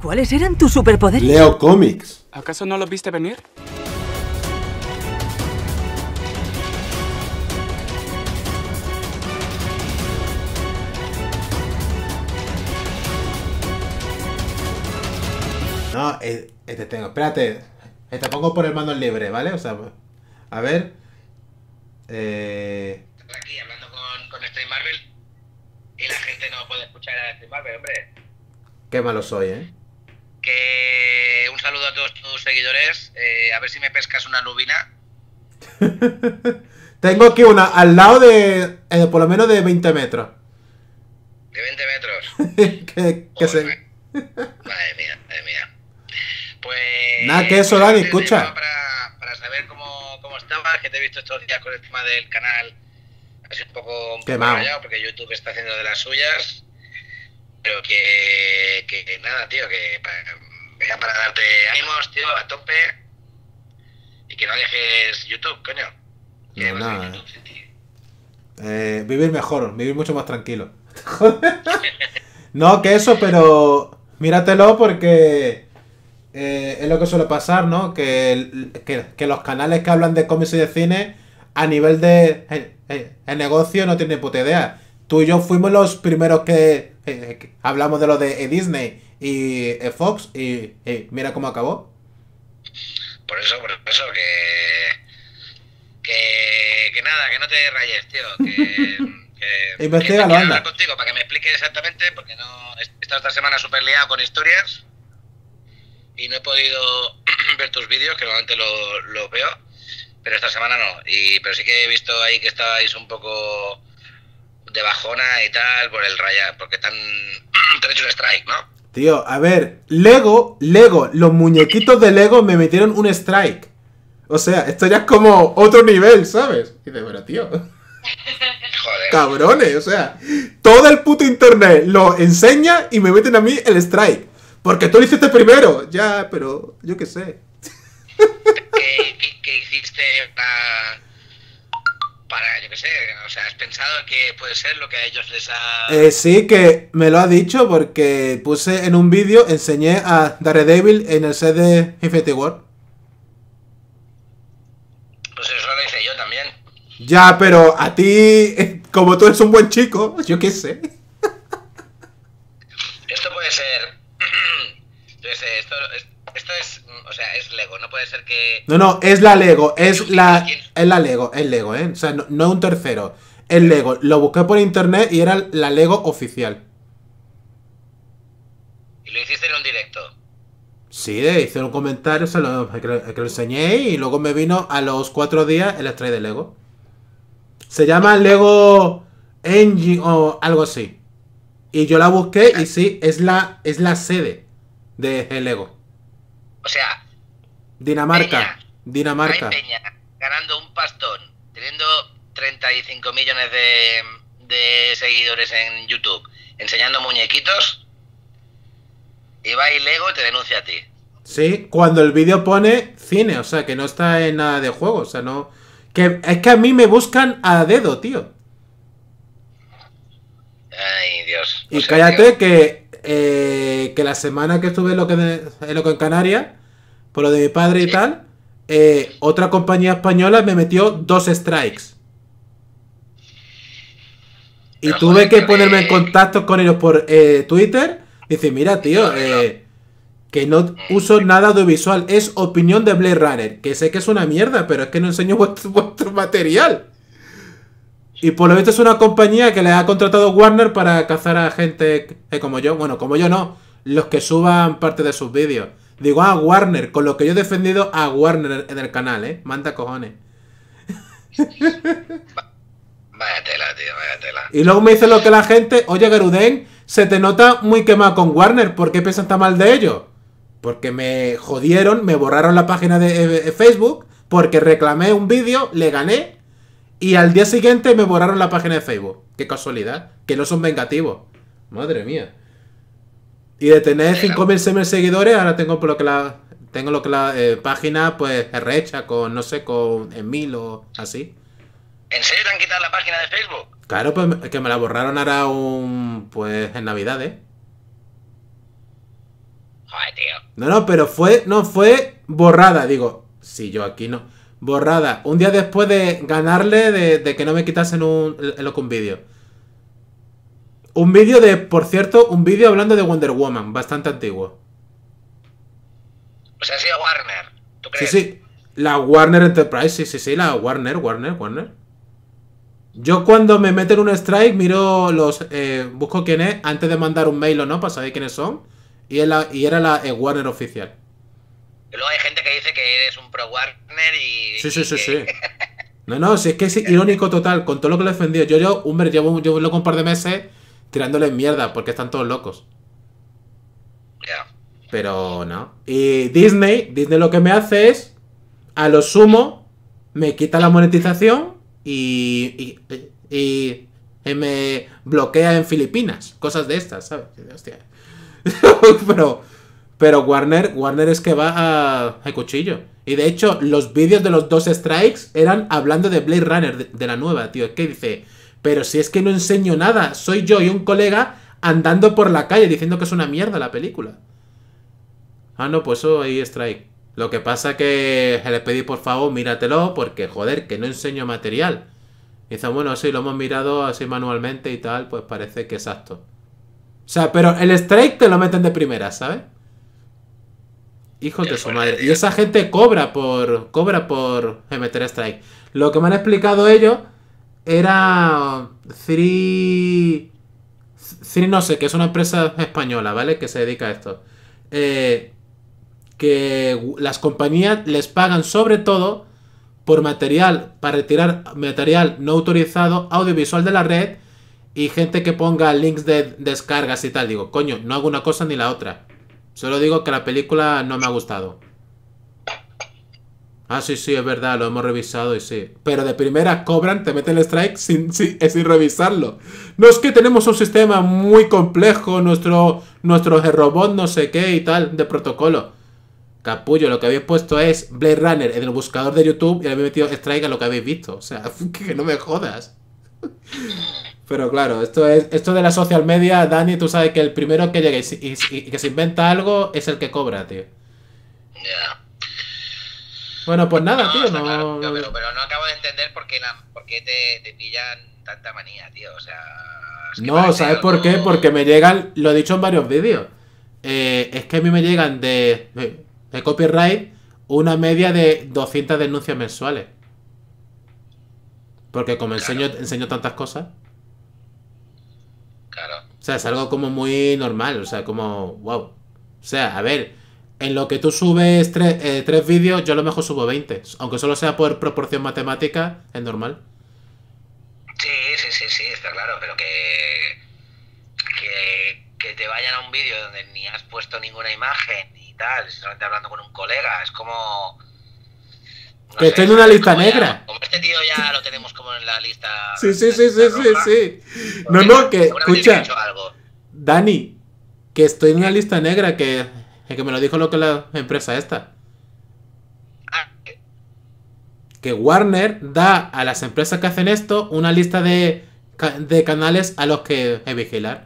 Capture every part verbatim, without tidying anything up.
¿Cuáles eran tus superpoderes? Leo cómics. ¿Acaso no lo viste venir? No, eh, eh, te tengo. Espérate. Eh, te pongo por el mando libre, ¿vale? O sea, a ver. Eh... Aquí hablando con, con Stream Marvel y la gente no puede escuchar a Stream Marvel, hombre. Qué malo soy, ¿eh? Que un saludo a todos tus seguidores. Eh, a ver si me pescas una lubina. Tengo aquí una al lado de. Eh, por lo menos de veinte metros. De veinte metros. que que se. Madre mía, madre mía. Pues. Nada, que eso, Dani, escucha. Para, para saber cómo, cómo estabas, que te he visto estos días con el tema del canal. Así un poco, un poco rayado, porque YouTube está haciendo de las suyas. Pero que, que nada, tío, que para, para darte ánimos, tío, a tope. Y que no dejes YouTube, coño. Que No, vas a nada. YouTube, sí, tío. Eh, vivir mejor, vivir mucho más tranquilo. No, que eso, pero míratelo porque eh, es lo que suele pasar, ¿no? Que, el- que, que los canales que hablan de cómics y de cine a nivel de eh, eh, el negocio no tienen puta idea. Tú y yo fuimos los primeros que, eh, que hablamos de lo de eh, Disney y eh, Fox y eh, mira cómo acabó. Por eso, por eso, que, que, que nada, que no te rayes, tío, que, que, Investígalo, que quiero anda. hablar contigo para que me expliques exactamente, porque no, he estado esta semana súper liado con historias y no he podido ver tus vídeos, que normalmente lo, lo veo, pero esta semana no, y pero sí que he visto ahí que estabais un poco de bajona y tal, por el raya, porque tan, te han hecho un strike, ¿no? Tío, a ver, Lego, Lego, los muñequitos de Lego me metieron un strike. O sea, esto ya es como otro nivel, ¿sabes? Y de bueno, tío, Joder. cabrones, o sea, todo el puto internet lo enseña y me meten a mí el strike. Porque tú lo hiciste primero. Ya, pero yo qué sé. ¿Qué, qué, qué hiciste para, para, yo qué sé, o sea, has pensado que puede ser lo que a ellos les ha... Eh, sí, que me lo ha dicho porque puse en un vídeo, enseñé a Daredevil en el set de Infinity War. Pues eso lo hice yo también. Ya, pero a ti, eh, como tú eres un buen chico, yo qué sé. Esto puede ser... yo qué sé, esto, es- esto es, o sea, es Lego, no puede ser que... No, no, es la Lego, es la, es la Lego, es Lego, ¿eh? O sea, no, no es un tercero, es Lego. Lo busqué por internet y era la Lego oficial. Y lo hiciste en un directo. Sí, eh, hice un comentario, se lo, que, lo, que lo enseñé y luego me vino a los cuatro días el strike de Lego. Se llama Lego Engine o algo así. Y yo la busqué y sí, es la, es la sede de el Lego. O sea, Dinamarca, Peña. Dinamarca. hay peña ganando un pastón, teniendo treinta y cinco millones de, de seguidores en YouTube, enseñando muñequitos, y va y Lego te denuncia a ti. Sí, cuando el vídeo pone cine, o sea, que no está en nada de juego, o sea, no... Que es que a mí me buscan a dedo, tío. Ay, Dios. Y O sea, cállate tío, que, eh, que la semana que estuve en lo que, en lo que en Canarias, por lo de mi padre y Sí. tal, eh, otra compañía española me metió dos strikes. Y Pero, tuve joder, que pero, ponerme en eh, contacto con ellos por eh, Twitter. Dice, mira, tío, eh, que no uso nada audiovisual, es opinión de Blade Runner. Que sé que es una mierda, pero es que no enseño vuestro, vuestro material. Y por lo visto es una compañía que le ha contratado Warner para cazar a gente que como yo. Bueno, como yo no, los que suban parte de sus vídeos. Digo, ah, Warner, con lo que yo he defendido a Warner en el canal, ¿eh? Manda cojones. vaya tela, tío, vaya tela. Y luego me dice lo que la gente, oye, Garuden, se te nota muy quemado con Warner, ¿por qué piensas tan mal de ellos? Porque me jodieron, me borraron la página de eh, Facebook, porque reclamé un vídeo, le gané, y al día siguiente me borraron la página de Facebook. Qué casualidad, que no son vengativos. Madre mía. Y de tener cinco mil, seis mil seguidores, ahora tengo por lo que la tengo lo que la eh, página pues es rehecha con, no sé, con en mil o así. ¿En serio te han quitado la página de Facebook? Claro, pues que me la borraron ahora un pues en Navidad, ¿eh? Joder, tío. No, no, pero fue, no, fue borrada, digo. Sí, yo aquí no. Borrada. Un día después de ganarle, de, de que no me quitasen un, el, un vídeo. Un vídeo de, por cierto, un vídeo hablando de Wonder Woman, bastante antiguo. O sea, ha sido Warner, ¿tú crees? Sí, sí. La Warner Enterprise, sí, sí, sí, la Warner, Warner, Warner. Yo cuando me meten un strike, miro los... Eh, busco quién es, antes de mandar un mail o no, para saber quiénes son. Y, es la, y era la eh, Warner oficial. Y luego hay gente que dice que eres un pro Warner y... Sí, sí, y sí, que... sí. No, no, si es que es irónico total, con todo lo que le he defendido. Yo, yo, hombre, llevo, llevo loco un par de meses tirándole mierda, porque están todos locos. Ya. Yeah. Pero no. Y Disney, Disney lo que me hace es, a lo sumo, me quita la monetización y, y, y, y me bloquea en Filipinas. Cosas de estas, ¿sabes? Hostia. pero, pero Warner, Warner es que va a, a cuchillo. Y de hecho, los vídeos de los dos strikes eran hablando de Blade Runner, de, de la nueva, tío. Es que dice, pero si es que no enseño nada, soy yo y un colega andando por la calle diciendo que es una mierda la película. Ah, no, pues eso ahí strike. Lo que pasa que le pedí por favor, míratelo, porque joder, que no enseño material. Y dice, bueno, sí, lo hemos mirado así manualmente y tal, pues parece que exacto. O sea, pero el strike te lo meten de primera, ¿sabes? Hijos de su madre. Y esa gente cobra por cobra por meter strike. Lo que me han explicado ellos era Three... Three no sé, que es una empresa española, ¿vale? Que se dedica a esto. Eh... Que las compañías les pagan sobre todo por material, para retirar material no autorizado, audiovisual de la red y gente que ponga links de descargas y tal. Digo, coño, no hago una cosa ni la otra. Solo digo que la película no me ha gustado. Ah, sí, sí, es verdad, lo hemos revisado y sí. Pero de primera cobran, te meten el strike sin, sin, sin revisarlo. No es que tenemos un sistema muy complejo, nuestro, nuestro robot no sé qué y tal, de protocolo. Capullo, lo que habéis puesto es Blade Runner en el buscador de YouTube y le habéis metido strike a lo que habéis visto. O sea, que no me jodas. Pero claro, esto es esto de la social media, Dani, tú sabes que el primero que llegue y, y, y que se inventa algo es el que cobra, tío. Ya. Yeah. Bueno, pues nada, no, tío, no... Claro, tío, pero, pero no acabo de entender por qué, la, por qué te, te pillan tanta manía, tío. O sea... Es que no, ¿sabes algo... por qué? Porque me llegan, lo he dicho en varios vídeos, eh, es que a mí me llegan de... de de copyright, una media de doscientas denuncias mensuales. Porque como claro. enseño, enseño tantas cosas. Claro. O sea, es algo como muy normal. O sea, como, wow. O sea, a ver, en lo que tú subes tres, eh, tres vídeos, yo a lo mejor subo veinte. Aunque solo sea por proporción matemática, es normal. Sí, sí, sí, sí, está claro. Pero que... Que, que te vayan a un vídeo donde ni has puesto ninguna imagen y tal, solamente hablando con un colega, es como... No que sé, estoy en una lista negra. Ya, como este tío ya lo tenemos como en la lista... Sí, sí, sí, sí, sí, sí. No, no, que, escucha, Dani, que estoy en una lista negra, que, que me lo dijo lo que la empresa esta. Ah. Que Warner da a las empresas que hacen esto una lista de, de canales a los que vigilar.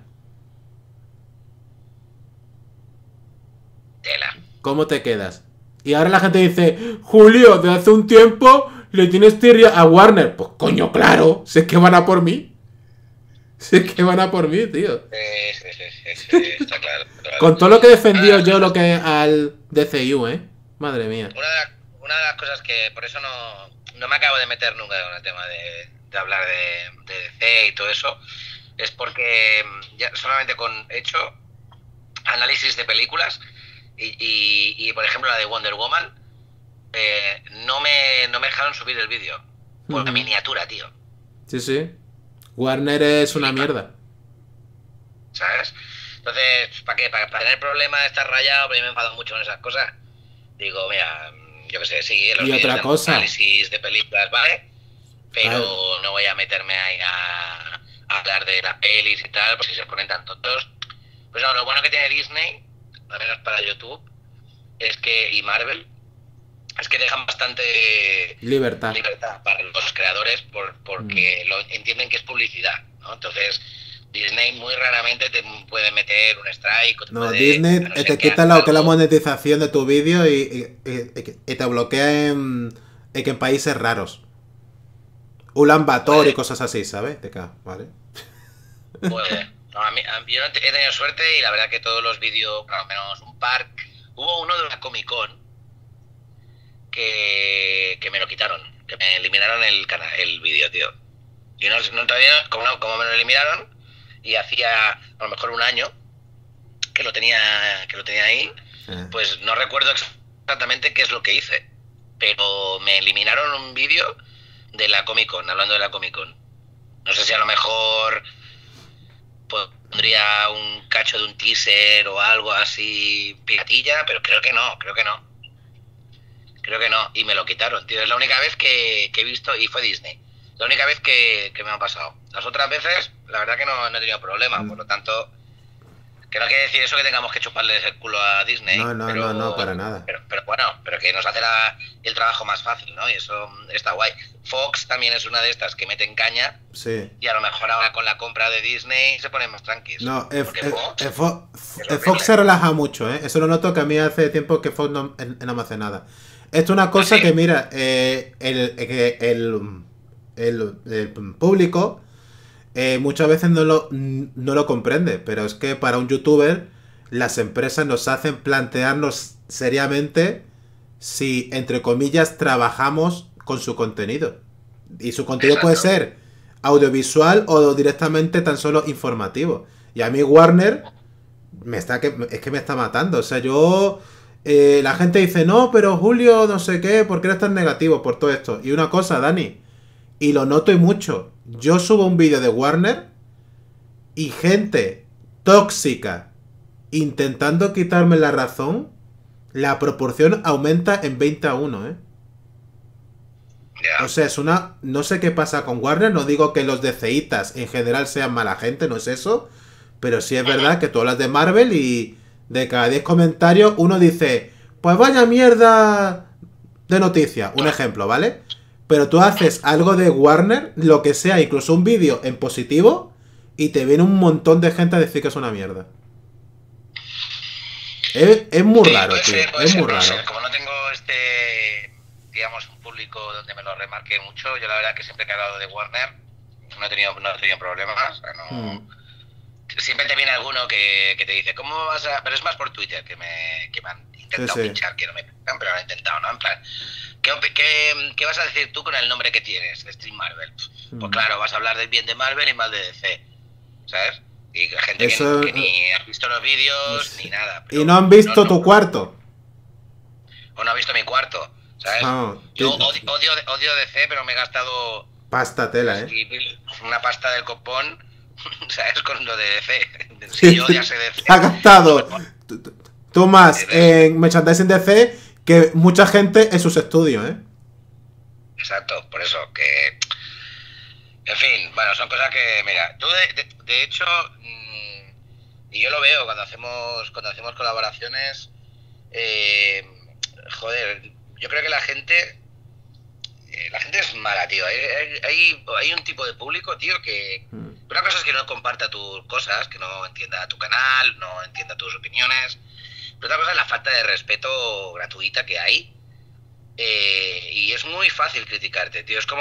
¿Cómo te quedas? Y ahora la gente dice, Julio, de hace un tiempo le tienes tirria a Warner. Pues coño, claro, si es que van a por mí. Si es que van a por mí, tío. Sí, sí, sí, sí, sí está claro, claro. Con todo lo que he defendido ah, yo lo que al D C U, ¿eh? Madre mía. Una de, una de las cosas que por eso no, no me acabo de meter nunca con el tema de, de hablar de, de D C y todo eso, es porque ya solamente con he hecho análisis de películas y, y, y por ejemplo la de Wonder Woman eh, no me no me dejaron subir el vídeo por la uh-huh. miniatura, tío. Sí, sí. Warner es una mierda. ¿Sabes? Entonces, ¿para qué? ¿Para, para tener problemas de estar rayado? Porque me he enfadado mucho con esas cosas. Digo, mira, yo qué sé, sí, los y otra de cosa. análisis de películas, ¿vale? Pero vale. No voy a meterme ahí a, a hablar de las pelis y tal, pues si se ponen tan tontos. Pues no, lo bueno que tiene Disney, al menos para YouTube, es que, y Marvel, es que dejan bastante libertad, libertad para los creadores por, porque mm. lo entienden que es publicidad, ¿no? Entonces, Disney muy raramente te puede meter un strike. O te no, puede, Disney no te quita lo que es la monetización de tu vídeo y, y, y, y te bloquea en, en, en países raros. Ulan Bator y cosas así, ¿sabes? Te cago, ¿vale? Puede. No, a mí, a mí, yo he tenido suerte y la verdad que todos los vídeos, por lo menos un par, hubo uno de una Comic Con que, que me lo quitaron, que me eliminaron el canal, el vídeo, tío. Y no, no todavía, como, no, como me lo eliminaron, y hacía a lo mejor un año que lo tenía, que lo tenía ahí, eh. pues no recuerdo exactamente qué es lo que hice, pero me eliminaron un vídeo de la Comic Con, hablando de la Comic Con. No sé si a lo mejor pondría un cacho de un teaser o algo así piratilla, pero creo que no, creo que no. Creo que no, y me lo quitaron, tío. Es la única vez que, que he visto, y fue Disney. La única vez que, que me ha pasado. Las otras veces, la verdad que no, no he tenido problema, mm. por lo tanto, que no quiere decir eso que tengamos que chuparles el culo a Disney. No, no, pero, no, no, para nada. Pero, pero bueno, pero que nos hace la, el trabajo más fácil, ¿no? Y eso está guay. Fox también es una de estas que meten caña. Sí. Y a lo mejor ahora con la compra de Disney se ponen más tranquilos. No, el Fox, F Fox, Fox se relaja mucho, ¿eh? Eso lo noto que a mí hace tiempo que Fox no, no me hace nada. Esto es una cosa ¿Ah, sí? que, mira, eh, el, el, el, el, el público eh, muchas veces no lo, no lo comprende, pero es que para un youtuber las empresas nos hacen plantearnos seriamente si, entre comillas, trabajamos con su contenido. Y su contenido Exacto. puede ser audiovisual o directamente tan solo informativo. Y a mí Warner me está que, es que me está matando. O sea, yo... Eh, la gente dice, no, pero Julio, no sé qué, ¿por qué eres tan negativo por todo esto? Y una cosa, Dani, y lo noto y mucho, yo subo un vídeo de Warner y gente tóxica intentando quitarme la razón, la proporción aumenta en veinte a uno, ¿eh? Yeah. O sea, es una... No sé qué pasa con Warner, no digo que los DCitas en general sean mala gente, no es eso, pero sí es verdad que tú hablas de Marvel y... De cada diez comentarios, uno dice, pues vaya mierda de noticia. Un ejemplo, ¿vale? Pero tú haces algo de Warner, lo que sea, incluso un vídeo en positivo, y te viene un montón de gente a decir que es una mierda. Es, es muy sí, raro, tío. Ser, es ser, muy raro. Ser. Como no tengo este, digamos, un público donde me lo remarque mucho, yo la verdad que siempre que he hablado de Warner, no he tenido, no he tenido problemas. O sea, no... Hmm. Siempre te viene alguno que, que te dice, ¿cómo vas a...? Pero es más por Twitter que me, que me han intentado sí, sí. pinchar, que no me pintan, pero lo han intentado, ¿no? En plan, ¿qué, qué, ¿qué vas a decir tú con el nombre que tienes, de Stream Marvel? Mm. Pues claro, vas a hablar del bien de Marvel y mal de D C, ¿sabes? Y gente Eso... que, que ni ha visto los vídeos sí. ni nada. Y no han visto no, no, tu cuarto. O no ha visto mi cuarto, ¿sabes? Oh, Yo odio, odio, odio D C, pero me he gastado... Pasta tela, ¿eh? Una pasta del copón... ¿Sabes? Con lo de D C. Si yo ya sé D C. Ha gastado tú más en merchandising D C que mucha gente en sus estudios, ¿eh? Exacto, por eso que... En fin, bueno, son cosas que... Mira, tú de, de, de hecho... Mmm, y yo lo veo cuando hacemos cuando hacemos colaboraciones... Eh, joder, yo creo que la gente... La gente es mala, tío. Hay, hay, hay un tipo de público, tío, que... Una cosa es que no comparta tus cosas, que no entienda tu canal, no entienda tus opiniones. Pero otra cosa es la falta de respeto gratuita que hay. Eh, y es muy fácil criticarte, tío. Es como...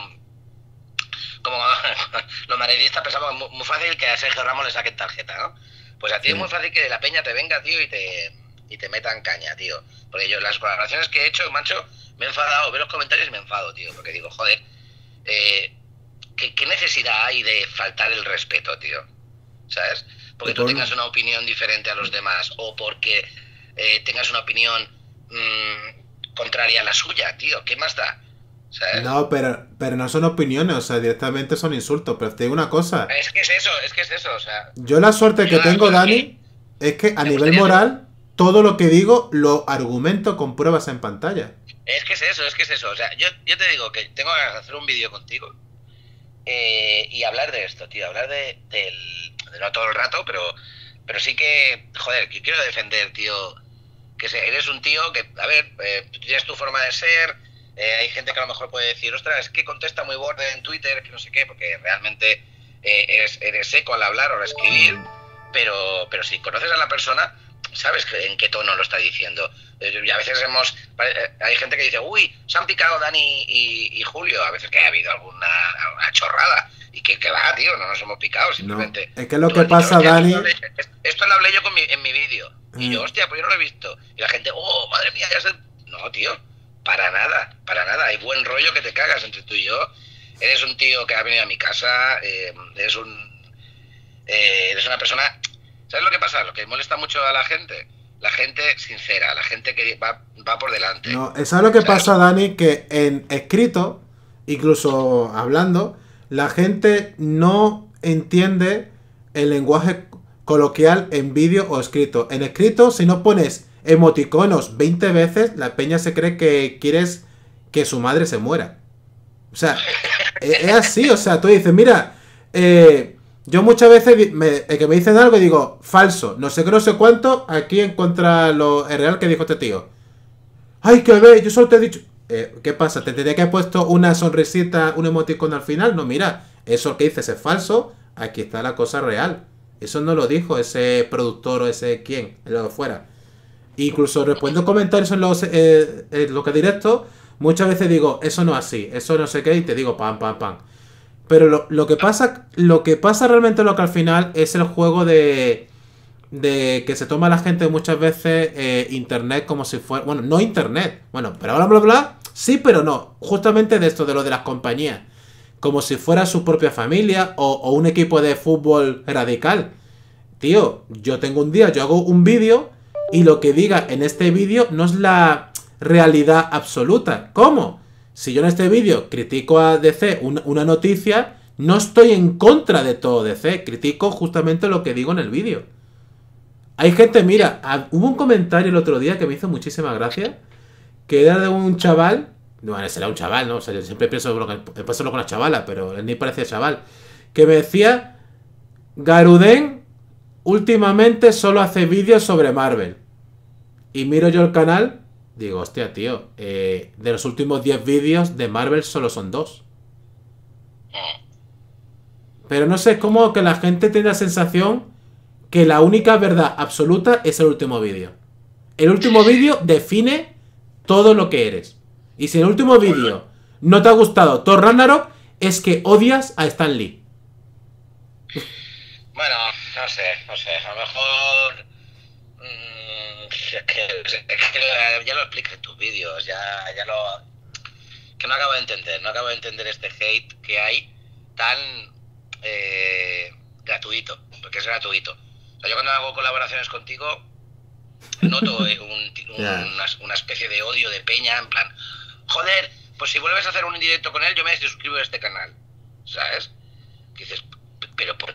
Como los madridistas pensamos muy, muy fácil que a Sergio Ramos le saquen tarjeta, ¿no? Pues a ti sí. es muy fácil que de la peña te venga, tío, y te, y te metan caña, tío. Porque yo las colaboraciones que he hecho, macho... Me he enfadado, veo los comentarios y me enfado, tío, porque digo, joder, eh, ¿qué, ¿qué necesidad hay de faltar el respeto, tío? ¿Sabes? Porque tú tengas una opinión diferente a los demás o porque eh, tengas una opinión mmm, contraria a la suya, tío, ¿qué más da? ¿Sabes? No, pero, pero no son opiniones, o sea, directamente son insultos, pero te digo una cosa. Es que es eso, es que es eso, o sea... Yo la suerte que tengo, Dani, es que a nivel moral, todo lo que digo lo argumento con pruebas en pantalla. Es que es eso, es que es eso. O sea, yo, yo te digo que tengo ganas de hacer un vídeo contigo eh, y hablar de esto, tío. Hablar de, del, de no todo el rato, pero pero sí que, joder, que quiero defender, tío, que eres un tío que, a ver, eh, tienes tu forma de ser, eh, hay gente que a lo mejor puede decir, ostras, es que contesta muy borde en Twitter, que no sé qué, porque realmente eh, eres, eres seco al hablar o al escribir, pero, pero si conoces a la persona, sabes en qué tono lo está diciendo. Y a veces hemos, hay gente que dice, uy, se han picado Dani y, y Julio, a veces que ha habido alguna, alguna chorrada, y que, que va, tío, no nos hemos picado, simplemente. No, es que lo que pasa, dicho, Dani... Esto, hablé, esto lo hablé yo con mi, en mi vídeo, y mm. yo, hostia, pues yo no lo he visto. Y la gente, oh, madre mía, ya se... No, tío, para nada, para nada, hay buen rollo que te cagas entre tú y yo. Eres un tío que ha venido a mi casa, eh, eres un... Eh, eres una persona... ¿Sabes lo que pasa? Lo que molesta mucho a la gente... La gente sincera, la gente que va, va por delante. No, ¿sabes lo que ¿sabes? pasa, Dani? Que en escrito, incluso hablando, la gente no entiende el lenguaje coloquial en vídeo o escrito. En escrito, si no pones emoticonos veinte veces, la peña se cree que quieres que su madre se muera. O sea, es así, o sea, tú dices, mira, eh... yo muchas veces, me, eh, que me dicen algo y digo, falso, no sé qué, no sé cuánto, aquí en contra lo es real que dijo este tío. Ay, que ve, yo solo te he dicho... Eh, ¿Qué pasa? ¿Te tendría que haber puesto una sonrisita, un emoticón al final? No, mira, eso que dices es falso, aquí está la cosa real. Eso no lo dijo ese productor o ese quién, lo de fuera. Incluso respondo comentarios en los, eh, en lo que directo, muchas veces digo, eso no es así, eso no sé qué, y te digo pam, pam, pam. Pero lo, lo que pasa lo que pasa realmente lo que al final es el juego de, de que se toma la gente muchas veces eh, internet como si fuera... Bueno, no internet. Bueno, pero bla, bla, bla. Sí, pero no. Justamente de esto, de lo de las compañías. Como si fuera su propia familia o, o un equipo de fútbol radical. Tío, yo tengo un día, yo hago un vídeo y lo que diga en este vídeo no es la realidad absoluta. ¿Cómo? Si yo en este vídeo critico a D C una, una noticia, no estoy en contra de todo D C. Critico justamente lo que digo en el vídeo. Hay gente, mira, a, hubo un comentario el otro día que me hizo muchísima gracia, que era de un chaval, bueno, será un chaval, ¿no? O sea, yo siempre pienso lo que, pienso con la chavala, pero él ni parecía chaval, que me decía, Garuden últimamente solo hace vídeos sobre Marvel. Y miro yo el canal... Digo, hostia, tío, eh, de los últimos diez vídeos de Marvel solo son dos. Pero no sé, es como que la gente tiene la sensación que la única verdad absoluta es el último vídeo. El último vídeo define todo lo que eres. Y si el último vídeo no te ha gustado Thor Ragnarok, es que odias a Stan Lee. Bueno, no sé, no sé, a lo mejor... Es que, es que ya lo explicas en tus vídeos, ya, ya lo... Que no acabo de entender, no acabo de entender este hate que hay tan eh, gratuito, porque es gratuito. O sea, yo cuando hago colaboraciones contigo noto un, un, yeah. una, una especie de odio de peña, en plan, joder, pues si vuelves a hacer un directo con él, yo me suscribo a este canal, ¿sabes? Que dices, pero por...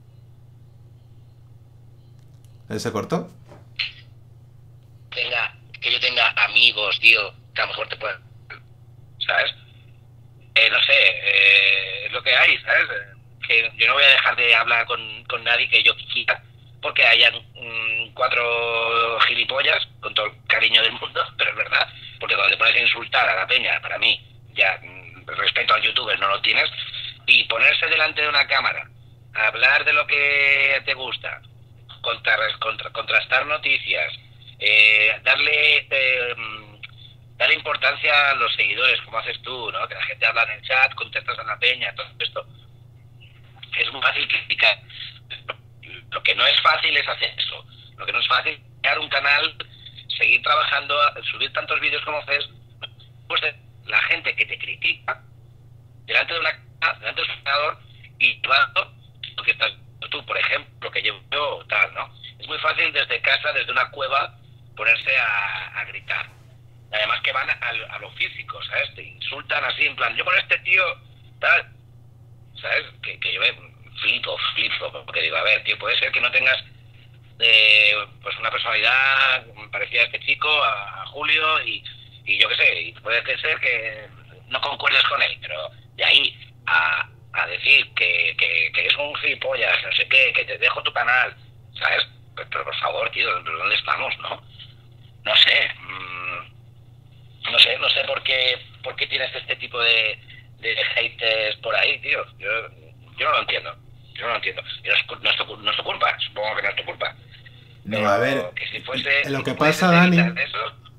¿Se cortó? Tenga, que yo tenga amigos, tío, que a lo mejor te puedan, ¿sabes? Eh, no sé, eh, es lo que hay, ¿sabes? Que yo no voy a dejar de hablar con, con nadie que yo quiera, porque hayan mmm, cuatro gilipollas, con todo el cariño del mundo, pero es verdad, porque cuando te pones a insultar a la peña, para mí, ya mmm, respecto al youtuber no lo tienes, y ponerse delante de una cámara, a hablar de lo que te gusta, contra, contra, contrastar noticias, Eh, darle eh, darle importancia a los seguidores, como haces tú, ¿no? Que la gente habla en el chat, contestas a la peña, todo esto. Es muy fácil criticar. Lo que no es fácil es hacer eso. Lo que no es fácil es crear un canal, seguir trabajando, subir tantos vídeos como haces. Pues la gente que te critica delante de una delante de un ordenador y llevando lo que estás tú, por ejemplo, que llevo yo, tal, ¿no? Es muy fácil desde casa, desde una cueva, ponerse a, a gritar. Además que van a, a lo físico, ¿sabes? Te insultan así, en plan, yo con este tío, tal, ¿sabes? Que, que yo me flipo, flipo, porque digo, a ver, tío, puede ser que no tengas eh, pues una personalidad parecida a este chico, a, a Julio, y, y yo qué sé, y puede ser que no concuerdes con él, pero de ahí a, a decir que, que, que es un gilipollas, no sé qué, que te dejo tu canal, ¿sabes? Pero, pero por favor, tío, ¿dónde estamos, no? No sé, mmm, no sé, no sé por qué, por qué tienes este tipo de, de haters por ahí, tío. Yo, yo no lo entiendo. Yo no lo entiendo. Y no, es, no, es tu, no es tu culpa, supongo que no es tu culpa. No, Pero a ver, que si fuese, lo si que fuese pasa, Dani, eso,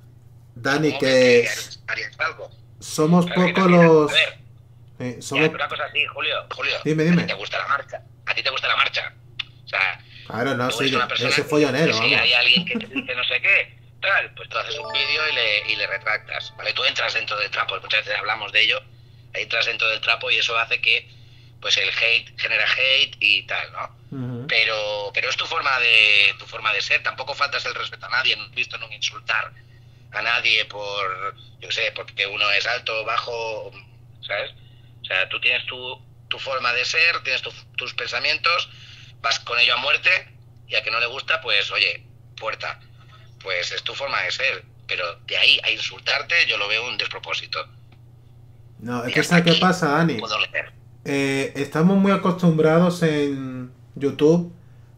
Dani, que, que es, harías algo. somos ¿Sabes? pocos Que también, los... a ver, Eh, ya, somos... una cosa así, Julio, Julio, Dime, a ti dime. te gusta la marcha, a ti te gusta la marcha. O sea, Claro, no, tú sí, eres una yo, persona yo soy que, follonero, que si vamos. hay alguien que te dice no sé qué, tal, pues tú haces un vídeo y le, y le retractas, ¿vale? Tú entras dentro del trapo, muchas veces hablamos de ello, entras dentro del trapo y eso hace que pues el hate genera hate y tal, ¿no? Uh-huh. Pero pero es tu forma de tu forma de ser, tampoco faltas el respeto a nadie, no he visto nunca insultar a nadie por, yo qué sé, porque uno es alto, bajo, ¿sabes? O sea, tú tienes tu, tu forma de ser, tienes tu, tus pensamientos, vas con ello a muerte y a que no le gusta, pues oye, puerta, pues es tu forma de ser, pero de ahí a insultarte yo lo veo un despropósito. No, es que ¿sabes qué pasa, Dani? Puedo leer. Eh, estamos muy acostumbrados en YouTube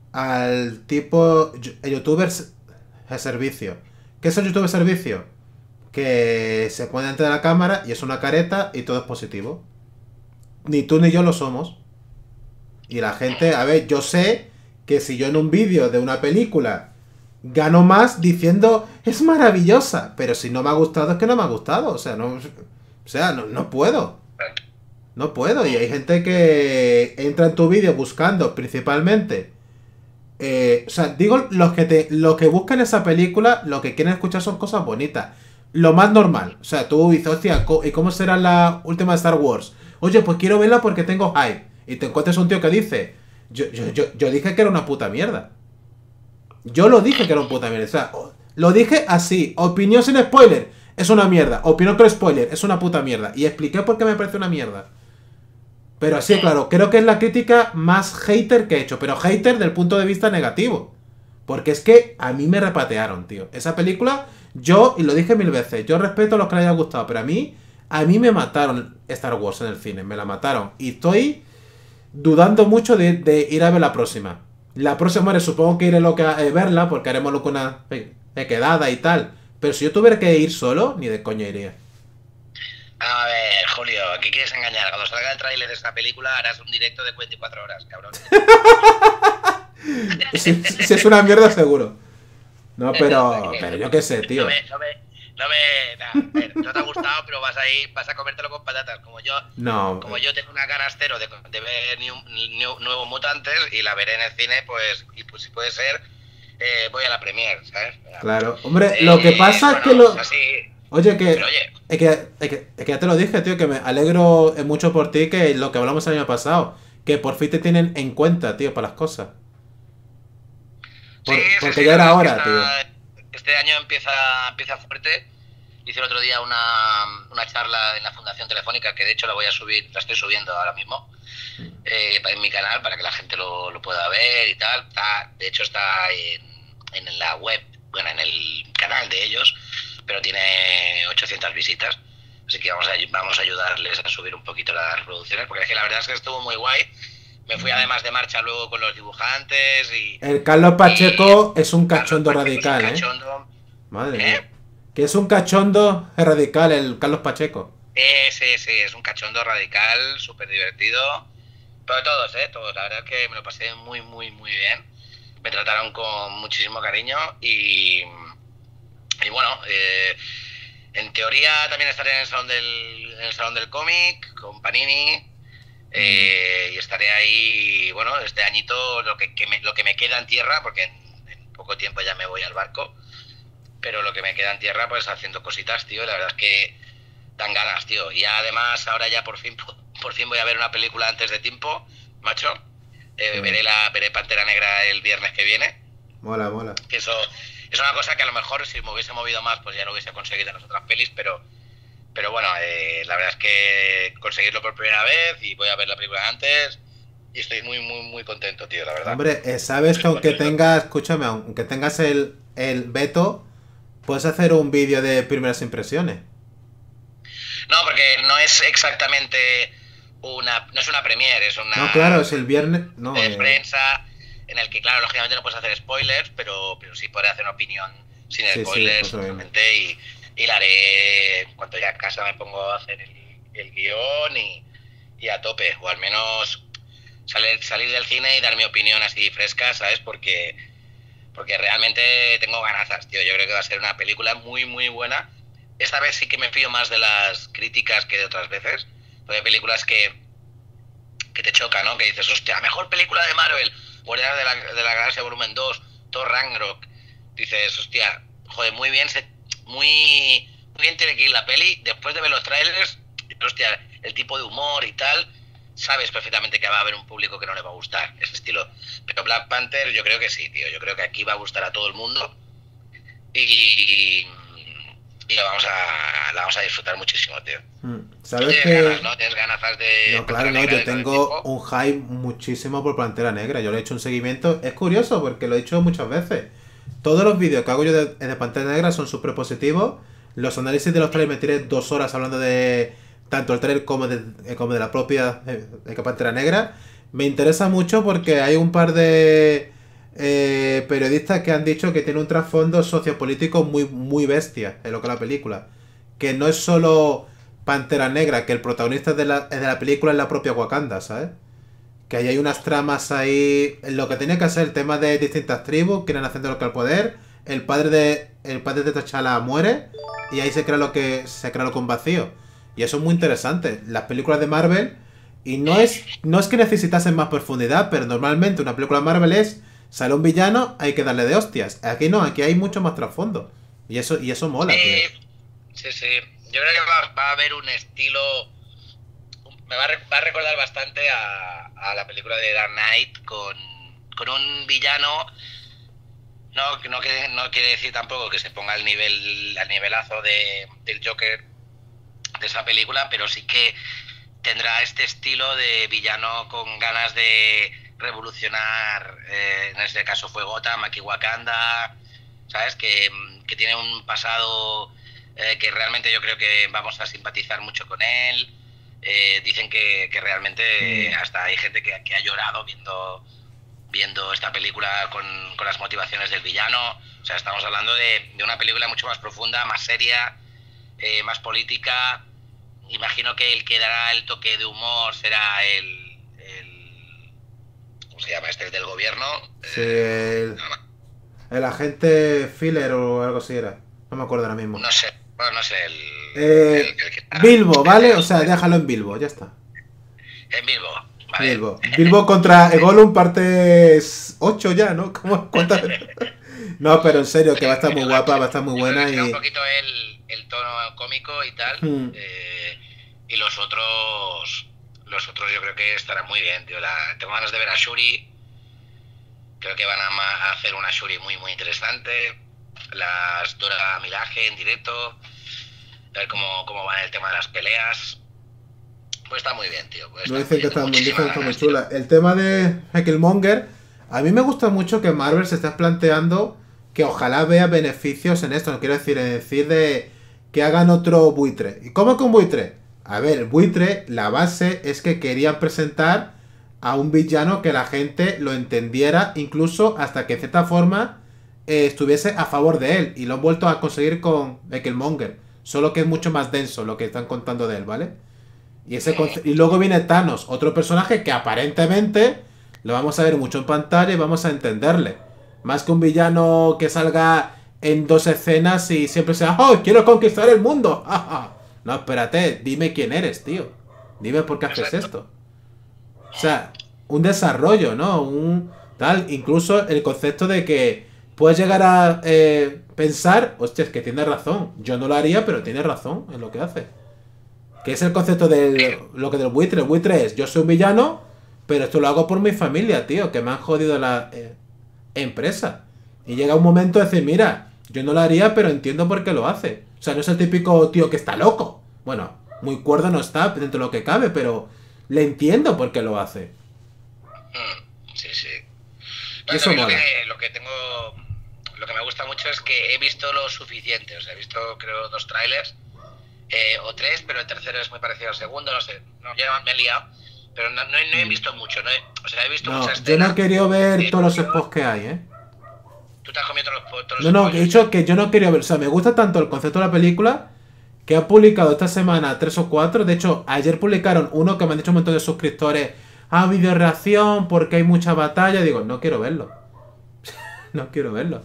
al tipo youtubers de servicio. ¿Qué es el youtuber servicio? Que se pone ante la cámara y es una careta y todo es positivo. Ni tú ni yo lo somos. Y la gente, a ver, yo sé que si yo en un vídeo de una película gano más diciendo es maravillosa, pero si no me ha gustado es que no me ha gustado. O sea, no, o sea, no, no puedo. No puedo. Y hay gente que entra en tu vídeo buscando principalmente... Eh, o sea, digo, los que te, los que buscan esa película, lo que quieren escuchar son cosas bonitas. Lo más normal. O sea, tú dices, hostia, ¿y cómo será la última de Star Wars? Oye, pues quiero verla porque tengo hype. Y te encuentras un tío que dice, yo, yo, yo, yo dije que era una puta mierda. Yo lo dije que era una puta mierda. O sea, lo dije así. Opinión sin spoiler. Es una mierda. Opinión con spoiler. Es una puta mierda. Y expliqué por qué me parece una mierda. Pero sí, claro, creo que es la crítica más hater que he hecho. Pero hater del punto de vista negativo. Porque es que a mí me repatearon, tío. Esa película, yo, y lo dije mil veces, yo respeto a los que les haya gustado. Pero a mí, a mí me mataron Star Wars en el cine. Me la mataron. Y estoy dudando mucho de, de ir a ver la próxima. La próxima, supongo que iré loca a verla. Porque haremos loco una quedada y tal. Pero si yo tuviera que ir solo, ni de coña iría. A ver, Julio, ¿qué quieres engañar? Cuando salga el tráiler de esta película harás un directo de veinticuatro horas, cabrón. si, si es una mierda, seguro. No, pero, pero yo qué sé, tío. No me, no me, no me, nah, ver, no te ha gustado, pero vas a ir, vas a comértelo con patatas. Como yo, no. Como yo tengo una ganas cero de, de ver New, New, Nuevos Mutantes y la veré en el cine, pues, y pues si puede ser, eh, voy a la premier, ¿sabes? Claro, hombre, eh, lo que pasa bueno, es que lo... Así, Oye, que, pero, oye. Es, que, es, que, es que ya te lo dije, tío, que me alegro mucho por ti, que lo que hablamos el año pasado, que por fin te tienen en cuenta, tío, para las cosas. Por, sí, porque sí, sí, ya era hora, esta, tío. Este año empieza, empieza fuerte. Hice el otro día una, una charla en la Fundación Telefónica, que de hecho la voy a subir, la estoy subiendo ahora mismo, eh, en mi canal, para que la gente lo, lo pueda ver y tal. Está, de hecho está en, en la web, bueno, en el canal de ellos, pero tiene ochocientas visitas, así que vamos a, vamos a ayudarles a subir un poquito las reproducciones, porque es que la verdad es que estuvo muy guay. Me fui además de marcha luego con los dibujantes y... El Carlos Pacheco y, es un cachondo Carlos radical, es un cachondo, ¿eh? Madre ¿eh? mía. Que es un cachondo radical el Carlos Pacheco. Sí, sí, sí, es un cachondo radical, súper divertido. Pero todos, ¿eh? Todos, la verdad es que me lo pasé muy, muy, muy bien. Me trataron con muchísimo cariño y... Y bueno, eh, en teoría también estaré en el salón del, en el salón del cómic con Panini eh, mm. y estaré ahí, bueno, este añito lo que, que me, lo que me queda en tierra, porque en, en poco tiempo ya me voy al barco, pero lo que me queda en tierra pues haciendo cositas, tío, la verdad es que dan ganas, tío. Y además ahora ya por fin por fin voy a ver una película antes de tiempo, macho. Eh, mm. veré la veré Pantera Negra el viernes que viene. Mola, mola. Que eso es una cosa que a lo mejor si me hubiese movido más pues ya lo hubiese conseguido en las otras pelis, pero pero bueno, eh, la verdad es que conseguirlo por primera vez y voy a ver la película antes y estoy muy muy muy contento, tío, la verdad. Hombre, eh, sabes que aunque tengas, escúchame, aunque tengas el, el veto, puedes hacer un vídeo de primeras impresiones. No, porque no es exactamente una, no es una premiere, es una... No, claro, es el viernes, no, de eh... prensa, en el que, claro, lógicamente no puedes hacer spoilers, pero, pero sí podré hacer una opinión sin sí, spoilers, sí, totalmente, y, y la haré en cuanto ya a casa me pongo a hacer el, el guión y, y a tope, o al menos, salir, salir del cine y dar mi opinión así fresca, ¿sabes? Porque, porque realmente tengo ganazas, tío. Yo creo que va a ser una película muy, muy buena. Esta vez sí que me fío más de las críticas que de otras veces. Porque hay películas que, que te chocan, ¿no? Que dices, hostia, mejor película de Marvel, Guardianes de la, de la Galaxia Volumen dos, Thor Ragnarok. Dices, hostia, joder, muy bien, se, muy, muy bien tiene que ir la peli. Después de ver los trailers, hostia, el tipo de humor y tal, sabes perfectamente que va a haber un público que no le va a gustar ese estilo. Pero Black Panther yo creo que sí, tío. Yo creo que aquí va a gustar a todo el mundo. Y... y la vamos a la vamos a disfrutar muchísimo, tío. ¿Sabes tienes que... ganas, ¿no? Tienes ganas de... No, claro, no, yo tengo un hype muchísimo por Pantera Negra. Yo le he hecho un seguimiento. Es curioso porque lo he hecho muchas veces. Todos los vídeos que hago yo de, de Pantera Negra son súper positivos. Los análisis de los trailers me tiré dos horas hablando de tanto el trailer como de, como de la propia eh, de Pantera Negra. Me interesa mucho porque hay un par de eh, periodistas que han dicho que tiene un trasfondo sociopolítico muy, muy bestia en lo que es la película. Que no es solo Pantera Negra, que el protagonista de la, de la película es la propia Wakanda, ¿sabes? Que ahí hay unas tramas ahí, lo que tiene que hacer el tema de distintas tribus, quieren hacer lo que al poder, el padre de el padre de T'Challa muere y ahí se crea lo que se crea lo con vacío. Y eso es muy interesante. Las películas de Marvel, y no es no es que necesitasen más profundidad, pero normalmente una película de Marvel es sale un villano, hay que darle de hostias. Aquí no, aquí hay mucho más trasfondo. Y eso y eso mola, sí, tío. Sí, sí. Yo creo que va, va a haber un estilo... Me va a, va a recordar bastante a, a la película de Dark Knight con, con un villano... No, no, quiere, no quiere decir tampoco que se ponga al nivel al nivelazo de, del Joker de esa película, pero sí que tendrá este estilo de villano con ganas de revolucionar, eh, en este caso fue Gotham, aquí Wakanda, ¿sabes? Que, que tiene un pasado eh, que realmente yo creo que vamos a simpatizar mucho con él. Eh, dicen que, que realmente mm. hasta hay gente que, que ha llorado viendo... viendo esta película con, con las motivaciones del villano. O sea, estamos hablando de, de una película mucho más profunda, más seria, eh, más política. Imagino que el que dará el toque de humor será el... el ¿cómo se llama este? El del gobierno. Sí, el, no, el agente Filler o algo así era. No me acuerdo ahora mismo. No sé, bueno, no sé. El, eh, el, el que está, Bilbo, ¿vale? O sea, déjalo en Bilbo, ya está. En Bilbo. Vale. Bilbo. Bilbo contra Gollum parte ocho ya, ¿no? ¿Cómo? ¿Cuántas? No, pero en serio, que va a estar muy guapa, va a estar muy buena. Y... un poquito el, el tono cómico y tal. Hmm. Eh, y los otros, los otros yo creo que estarán muy bien, tío. La, tengo ganas de ver a Shuri. Creo que van a, a hacer una Shuri muy, muy interesante. Las Dora Milaje en directo. A ver cómo, cómo va el tema de las peleas. Pues está muy bien, tío. Pues no dicen que está muy, dicen que está muy chula. El tema de Killmonger, a mí me gusta mucho que Marvel se esté planteando que ojalá vea beneficios en esto. No quiero decir, en decir de que hagan otro buitre. ¿Y cómo que un buitre? A ver, el buitre, la base es que querían presentar a un villano que la gente lo entendiera, incluso hasta que de cierta forma eh, estuviese a favor de él. Y lo han vuelto a conseguir con Killmonger. Solo que es mucho más denso lo que están contando de él, ¿vale? Y, ese y luego viene Thanos, otro personaje que aparentemente lo vamos a ver mucho en pantalla y vamos a entenderle. Más que un villano que salga en dos escenas y siempre sea ¡oh, quiero conquistar el mundo! No, espérate, dime quién eres, tío. Dime por qué haces esto. O sea, un desarrollo, ¿no? Un tal, incluso el concepto de que puedes llegar a eh, pensar, hostia, es que tiene razón. Yo no lo haría, pero tiene razón en lo que hace. Que es el concepto de lo que del buitre. El buitre es, yo soy un villano, pero esto lo hago por mi familia, tío, que me han jodido la eh, empresa. Y llega un momento de decir, mira, yo no lo haría, pero entiendo por qué lo hace. O sea, no es el típico tío que está loco. Bueno, muy cuerdo no está dentro de lo que cabe, pero le entiendo por qué lo hace. Sí, sí. Bueno, eso mola. Lo que, lo que tengo... Lo que me gusta mucho es que he visto lo suficiente. O sea, he visto, creo, dos trailers. Eh, o tres, pero el tercero es muy parecido al segundo, no sé, no, ya me he liado, pero no, no, no he visto mucho, no he, o sea, he visto no, muchas yo no he querido ver todos los spots que hay, ¿eh? ¿Tú te has comido todos los, todos los No, no, he dicho que yo no quería ver, o sea, me gusta tanto el concepto de la película que ha publicado esta semana tres o cuatro, de hecho, ayer publicaron uno que me han dicho un montón de suscriptores, ah, video reacción porque hay mucha batalla. Digo, no quiero verlo. No quiero verlo.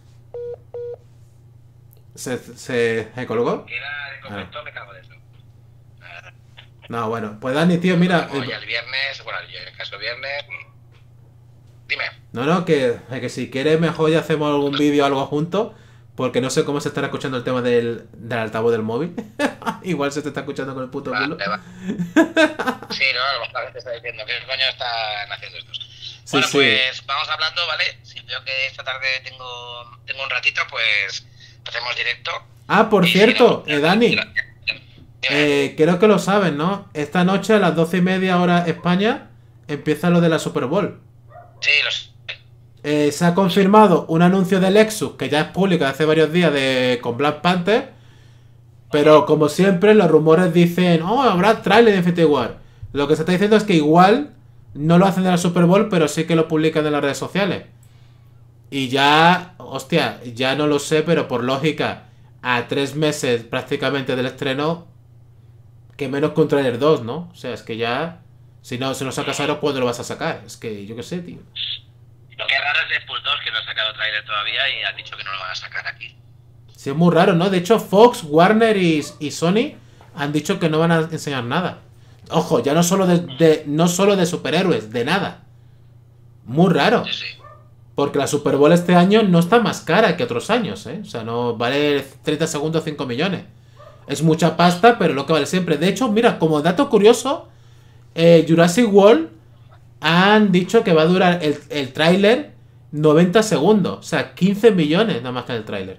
¿Se, se, ¿se colgó? Ah. Me cago de eso. No, bueno, pues Dani, tío, mira. Hoy el viernes, bueno, el caso viernes. Dime. No, no, que, que si quieres mejor ya hacemos algún vídeo o algo juntos. Porque no sé cómo se estará escuchando el tema del, del altavoz del móvil. Igual se te está escuchando con el puto va, culo. Va. Sí, no, la gente está diciendo ¿qué coño están haciendo estos? Sí, bueno, sí. Pues vamos hablando, ¿vale? Si veo que esta tarde tengo, tengo un ratito, pues hacemos directo. Ah, por y cierto, si no, eh, Dani. Eh, creo que lo saben, ¿no? Esta noche a las doce y media hora España empieza lo de la Super Bowl. Sí, lo sé. Eh, se ha confirmado un anuncio de Lexus que ya es público hace varios días de con Black Panther. Pero como siempre los rumores dicen, oh, habrá trailer de Infinity War. Lo que se está diciendo es que igual no lo hacen de la Super Bowl, pero sí que lo publican en las redes sociales. Y ya, hostia, ya no lo sé, pero por lógica, a tres meses prácticamente del estreno, que menos que un trailer dos, ¿no? O sea, es que ya, si no se lo sacas ahora, ¿cuándo lo vas a sacar? Es que yo qué sé, tío. Lo que es raro es Deadpool dos, que no ha sacado trailer todavía y han dicho que no lo van a sacar aquí. Sí, es muy raro, ¿no? De hecho, Fox, Warner y, y Sony han dicho que no van a enseñar nada. Ojo, ya no solo de, de, no solo de superhéroes, de nada. Muy raro. Sí, sí. Porque la Super Bowl este año no está más cara que otros años, ¿eh? O sea, no vale treinta segundos cinco millones. Es mucha pasta, pero lo que vale siempre. De hecho, mira, como dato curioso, eh, Jurassic World han dicho que va a durar el, el tráiler noventa segundos. O sea, quince millones nada más que en el tráiler.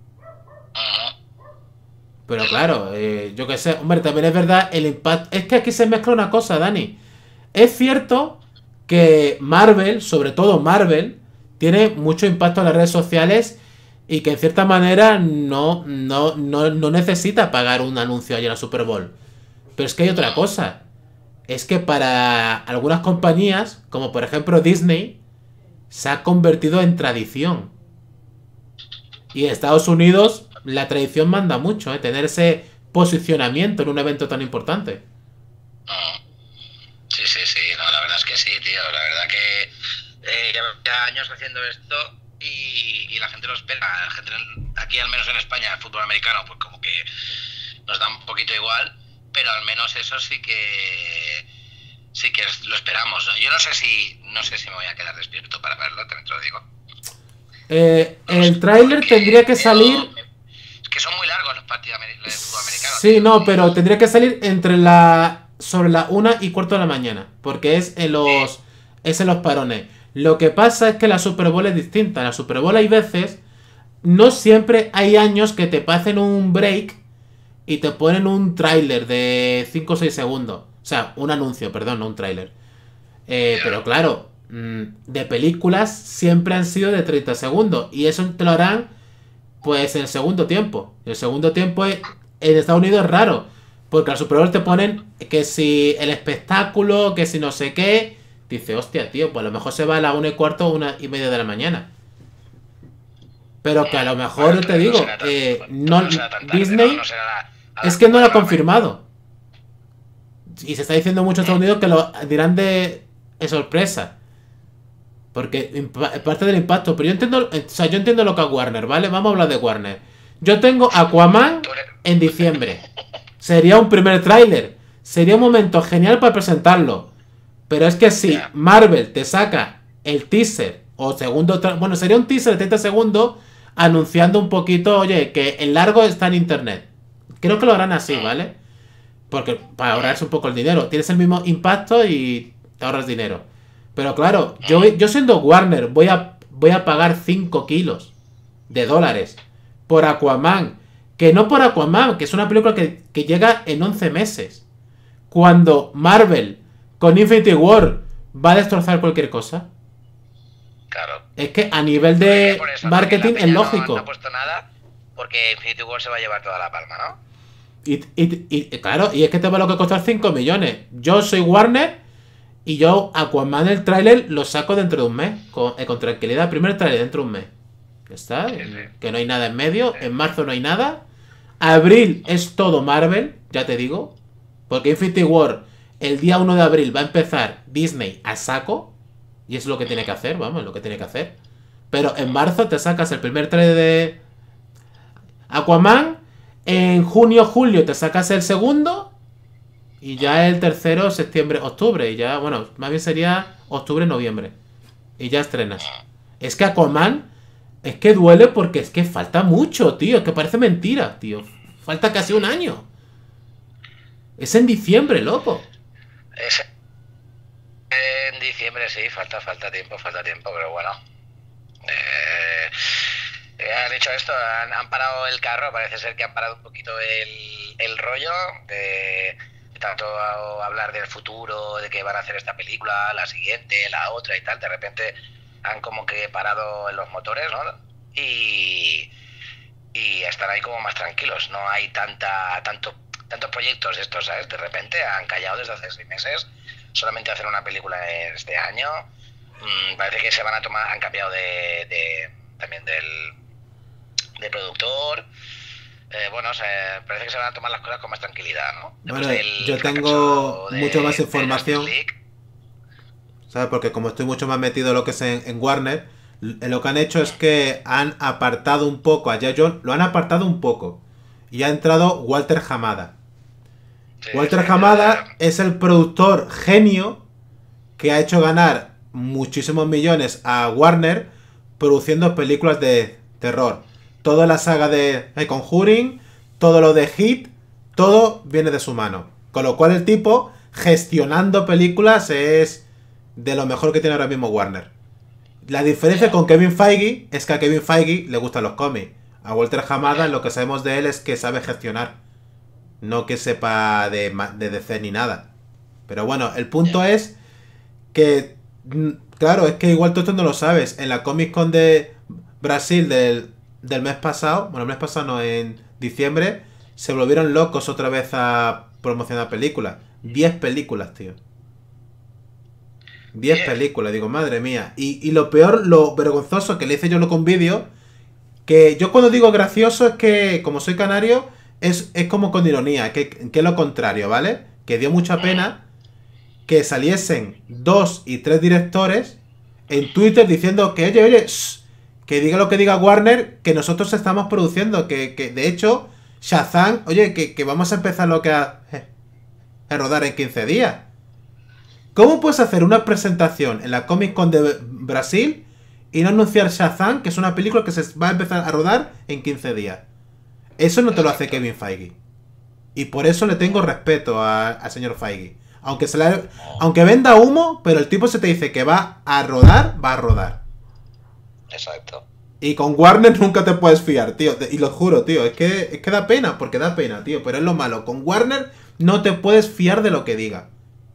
Pero claro, eh, yo qué sé. Hombre, también es verdad el impacto. Es que aquí se mezcla una cosa, Dani. Es cierto que Marvel, sobre todo Marvel, tiene mucho impacto en las redes sociales y que en cierta manera no, no, no, no necesita pagar un anuncio allí en la Super Bowl. Pero es que hay otra cosa. Es que para algunas compañías, como por ejemplo Disney, se ha convertido en tradición. Y en Estados Unidos la tradición manda mucho, ¿eh? Tener ese posicionamiento en un evento tan importante. Sí, sí, sí. No, la verdad es que sí, tío. La verdad que eh, llevo ya años haciendo esto y, y la gente lo espera. La gente, aquí, al menos en España, el fútbol americano, pues como que nos da un poquito igual. Pero al menos eso sí que sí que lo esperamos, ¿no? Yo no sé si no sé si me voy a quedar despierto para verlo, te lo digo. Eh, no, el tráiler tendría que salir... Es que son muy largos los partidos de fútbol americano. Sí, tío. No, pero tendría que salir entre la... sobre la una y cuarto de la mañana. Porque es en los... Sí. Es en los parones. Lo que pasa es que la Super Bowl es distinta. En la Super Bowl hay veces... No siempre hay años que te pasen un break... Y te ponen un tráiler de cinco o seis segundos. O sea, un anuncio, perdón, no un tráiler. Eh, pero claro, de películas siempre han sido de treinta segundos. Y eso te lo harán, pues, en el segundo tiempo. El segundo tiempo es, en Estados Unidos es raro. Porque al Super Bowl te ponen que si el espectáculo, que si no sé qué. Dice, hostia, tío, pues a lo mejor se va a la una y cuarto o una y media de la mañana. Pero que a lo mejor, bueno, te digo, no eh, no, no Disney... No, no será la... Es que no lo ha confirmado. Y se está diciendo mucho en Estados Unidos que lo dirán de, de sorpresa. Porque parte del impacto. Pero yo entiendo, o sea, yo entiendo lo que es Warner, ¿vale? Vamos a hablar de Warner. Yo tengo Aquaman en diciembre. Sería un primer tráiler. Sería un momento genial para presentarlo. Pero es que si Marvel te saca el teaser o segundo... Bueno, sería un teaser de treinta segundos anunciando un poquito, oye, que el largo está en internet. Creo que lo harán así, ¿vale? Porque para ahorrarse un poco el dinero. Tienes el mismo impacto y te ahorras dinero. Pero claro, yo, yo siendo Warner voy a, voy a pagar cinco kilos de dólares por Aquaman. Que no por Aquaman, que es una película que, que llega en once meses. Cuando Marvel con Infinity War va a destrozar cualquier cosa. Claro. Es que a nivel de eso, marketing es lógico. No, no ha puesto nada porque Infinity War se va a llevar toda la palma, ¿no? Y, y, y claro, y es que te va lo que costar cinco millones. Yo soy Warner y yo Aquaman el tráiler lo saco dentro de un mes. Con, eh, con tranquilidad, primer tráiler dentro de un mes. Ya está, sí, sí. Que no hay nada en medio. Sí. En marzo no hay nada. Abril es todo Marvel, ya te digo. Porque Infinity War el día uno de abril va a empezar Disney a saco. Y es lo que tiene que hacer, vamos, lo que tiene que hacer. Pero en marzo te sacas el primer trailer de Aquaman. En junio, julio te sacas el segundo. Y ya el tercero, septiembre, octubre. Y ya, bueno, más bien sería octubre, noviembre. Y ya estrenas. Es que Aquaman, es que duele porque es que falta mucho, tío. Es que parece mentira, tío. Falta casi un año. Es en diciembre, loco. Es en diciembre, sí, falta, falta tiempo, falta tiempo, pero bueno. Eh, han hecho esto, han, han parado el carro, parece ser que han parado un poquito el, el rollo de... tanto a hablar del futuro, de que van a hacer esta película, la siguiente, la otra y tal, de repente han como que parado en los motores, ¿no? Y, y están ahí como más tranquilos, no hay tanta tanto tantos proyectos estos, ¿sabes? De repente han callado desde hace seis meses, solamente hacer una película este año, mm, parece que se van a tomar, han cambiado de, de también del, de productor. Eh, bueno, o sea, parece que se van a tomar las cosas con más tranquilidad, ¿no? Bueno, yo tengo de, mucho más información, ¿sabes? Porque como estoy mucho más metido en lo que es en, en Warner, lo que han hecho es que han apartado un poco a J. John, lo han apartado un poco, y ha entrado Walter Hamada. Sí, Walter sí, Hamada sí. Es el productor genio que ha hecho ganar muchísimos millones a Warner produciendo películas de terror. Toda la saga de The Conjuring, todo lo de Hit, todo viene de su mano. Con lo cual el tipo, gestionando películas, es de lo mejor que tiene ahora mismo Warner. La diferencia con Kevin Feige es que a Kevin Feige le gustan los cómics. A Walter Hamada lo que sabemos de él es que sabe gestionar. No que sepa de, de D C ni nada. Pero bueno, el punto es que... Claro, es que igual tú esto no lo sabes. En la Comic Con de Brasil del... del mes pasado, bueno, el mes pasado no, en diciembre, se volvieron locos otra vez a promocionar películas. diez películas, tío. diez películas, digo, madre mía. Y, y lo peor, lo vergonzoso que le hice yo lo con vídeo, que yo cuando digo gracioso es que, como soy canario, es, es como con ironía, que, que es lo contrario, ¿vale? Que dio mucha pena que saliesen dos y tres directores en Twitter diciendo que, oye, oye, shh, que diga lo que diga Warner, que nosotros estamos produciendo, que, que de hecho, Shazam, oye, que, que vamos a empezar lo que a, a rodar en quince días. ¿Cómo puedes hacer una presentación en la Comic Con de Brasil y no anunciar Shazam, que es una película que se va a empezar a rodar en quince días? Eso no te lo hace Kevin Feige. Y por eso le tengo respeto al señor Feige. Aunque, se la, aunque venda humo, pero el tipo se te dice que va a rodar, va a rodar. Exacto. Y con Warner nunca te puedes fiar, tío. Y lo juro, tío. Es que, es que da pena, porque da pena, tío. Pero es lo malo. Con Warner no te puedes fiar de lo que diga.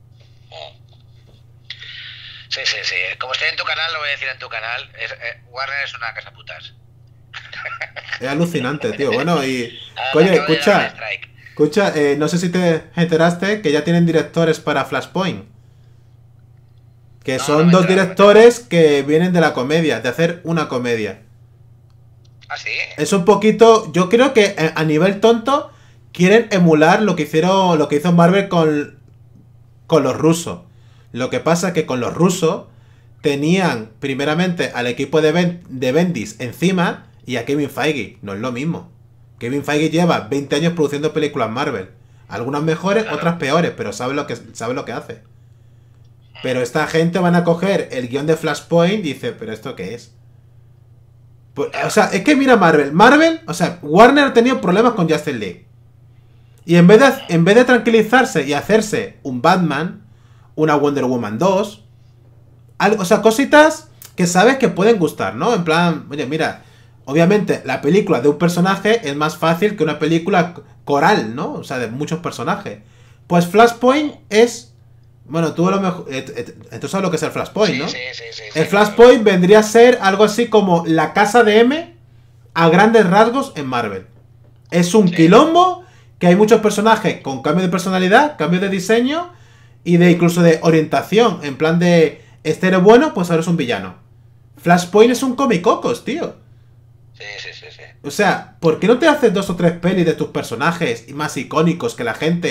Sí, sí, sí. Como estoy en tu canal, lo voy a decir en tu canal. Es, eh, Warner es una casa putas. Es alucinante, tío. Bueno, y... Coño, escucha. Escucha, eh, no sé si te enteraste que ya tienen directores para Flashpoint. Que no, son no dos directores que vienen de la comedia, de hacer una comedia. ¿Ah, sí? Es un poquito... Yo creo que a nivel tonto quieren emular lo que hicieron, lo que hizo Marvel con, con los rusos. Lo que pasa es que con los rusos tenían primeramente al equipo de, ben, de Bendis encima y a Kevin Feige. No es lo mismo. Kevin Feige lleva veinte años produciendo películas Marvel. Algunas mejores, claro. Otras peores, pero sabe lo que, sabe lo que hace. Pero esta gente van a coger el guión de Flashpoint y dice, ¿pero esto qué es? Pues, o sea, es que mira Marvel. Marvel, o sea, Warner ha tenido problemas con Justice League. Y en vez de, en vez de tranquilizarse y hacerse un Batman, una Wonder Woman dos, algo, o sea, cositas que sabes que pueden gustar, ¿no? En plan, oye, mira, obviamente la película de un personaje es más fácil que una película coral, ¿no? O sea, de muchos personajes. Pues Flashpoint es... Bueno, tú a lo mejor... Entonces sabes lo que es el Flashpoint, ¿no? Sí, sí, sí, sí, el sí, Flashpoint vendría a ser algo así como la casa de M a grandes rasgos en Marvel. Es un sí. quilombo que hay muchos personajes con cambio de personalidad, cambio de diseño y de incluso de orientación. En plan de, este eres bueno, pues ahora es un villano. Flashpoint es un comicocos, tío. Sí, sí, sí, sí. O sea, ¿por qué no te haces dos o tres pelis de tus personajes más icónicos que la gente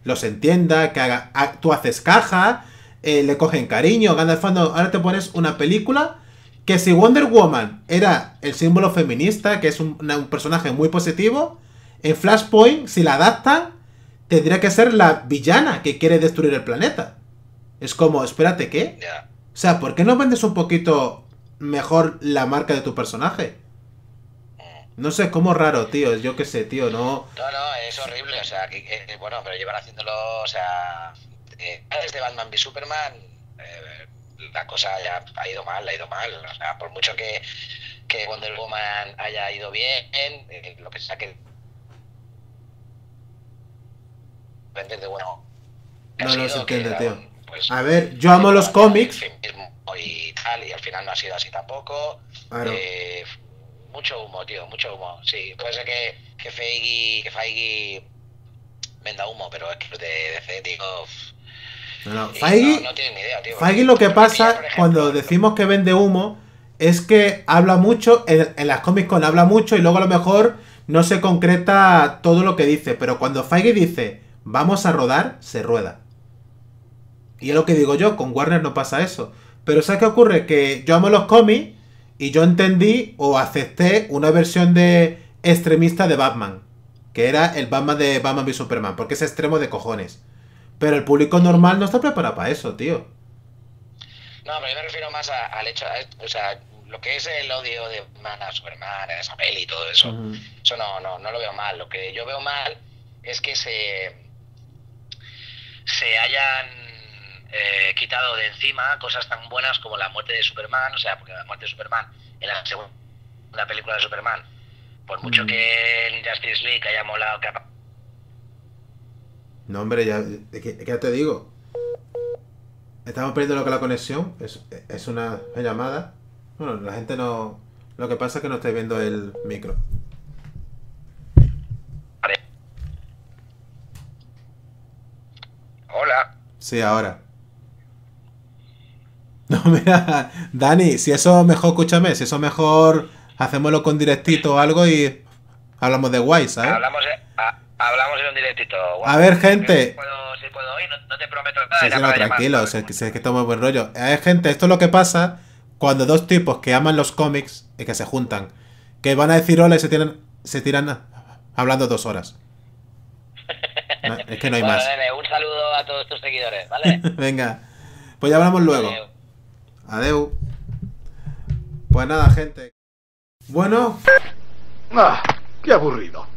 los entienda, que haga, a, tú haces caja, eh, le cogen cariño, Gandalf fandom. Ahora te pones una película que si Wonder Woman era el símbolo feminista, que es un, una, un personaje muy positivo, en Flashpoint, si la adaptan, tendría que ser la villana que quiere destruir el planeta. Es como, espérate, ¿qué? Yeah. O sea, ¿por qué no vendes un poquito mejor la marca de tu personaje? No sé, como raro, tío. Yo qué sé, tío, no... No, no, es horrible. O sea, que, eh, bueno, pero llevan haciéndolo, o sea... Eh, desde Batman v Superman, eh, la cosa ya ha ido mal, ha ido mal. O sea, por mucho que, que Wonder Woman haya ido bien, eh, lo que sea que... Vender de bueno... No, no se entiende, tío. Un, pues, a ver, yo amo los cómics. Y tal, y al final no ha sido así tampoco. Claro. Eh, mucho humo, tío, mucho humo. Sí, puede ser que, que Feige, que Feige venda humo, pero es que los de D C, tío... No, no, Feige, no, no tienen ni idea, tío. Feige lo que pasa ejemplo, cuando decimos que vende humo es que habla mucho, en, en las Comic Con habla mucho y luego a lo mejor no se concreta todo lo que dice, pero cuando Feige dice vamos a rodar, se rueda. Y es lo que digo yo, con Warner no pasa eso. Pero ¿sabes qué ocurre? Que yo amo los cómics y yo entendí o acepté una versión de extremista de Batman, que era el Batman de Batman v Superman, porque es extremo de cojones. Pero el público normal no está preparado para eso, tío. No, pero yo me refiero más a, al hecho, a, o sea, lo que es el odio de Batman a Superman, en esa peli y todo eso, uh-huh. Eso no, no, no lo veo mal. Lo que yo veo mal es que se, se hayan eh, quitado de encima cosas tan buenas como la muerte de Superman, o sea, porque la muerte de Superman en la segunda película de Superman, por mucho uh-huh. que el Justice League haya molado, que ha... No, hombre, ya, ya te digo. Estamos perdiendo lo que es la conexión. Es, es una llamada. Bueno, la gente no... Lo que pasa es que no estáis viendo el micro. Vale. Hola. Sí, ahora. No, mira, Dani, si eso mejor, escúchame, si eso mejor hacémoslo con directito o algo y hablamos de guay, ¿sabes? Hablamos de... A... Hablamos en un directito. Wow. A ver, gente. Si puedo, si puedo hoy, no, no te prometo nada. Sí, sí, no, tranquilo, sé, sé que estamos buen rollo. A ver, gente, esto es lo que pasa cuando dos tipos que aman los cómics y que se juntan, que van a decir hola y se tiran, se tiran hablando dos horas. No, es que no hay bueno, más. Nene, un saludo a todos tus seguidores, ¿vale? Venga, pues ya hablamos luego. Adeu. Adeu. Pues nada, gente. Bueno. Ah, qué aburrido.